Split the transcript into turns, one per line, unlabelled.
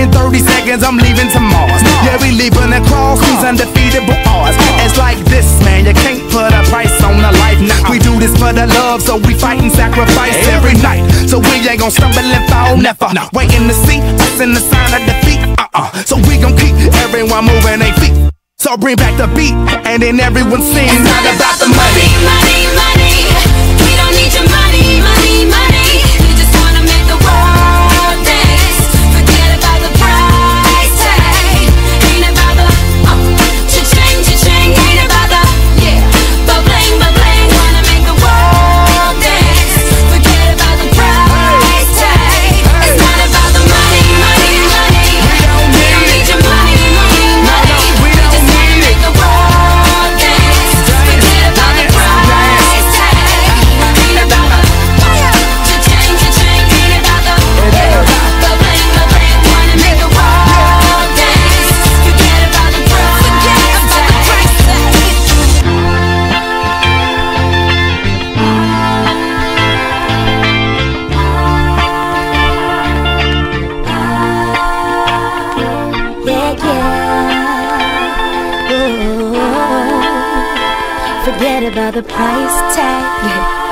In 30 seconds I'm leaving to Mars. Yeah, we leaving across these undefeatable odds. It's like this, man, you can't put a price on a life. We do this for the love, so we fight and sacrifice every night. So we ain't gon' stumble and fall, never. Waiting to see us in the sign of defeat. So we gon' keep everyone moving their feet. So bring back the beat, and then everyone sings. It's not about the money, money, money. We don't need your money, money, money. We just wanna make the world dance. Forget about the price tag. Ain't about the cha-ching, cha-ching. Ain't about the ba-bling, ba-bling. Wanna make the world dance. Forget about the price tag. It's not about the money, money, money. We don't need your money, money, money. We just wanna make the world dance. Forget about the price tag. Ain't about the cha-ching, cha-ching. Ain't about the ba-bling, ba-bling. Wanna make the world dance. Forget about the price tag. Forget about the price tag.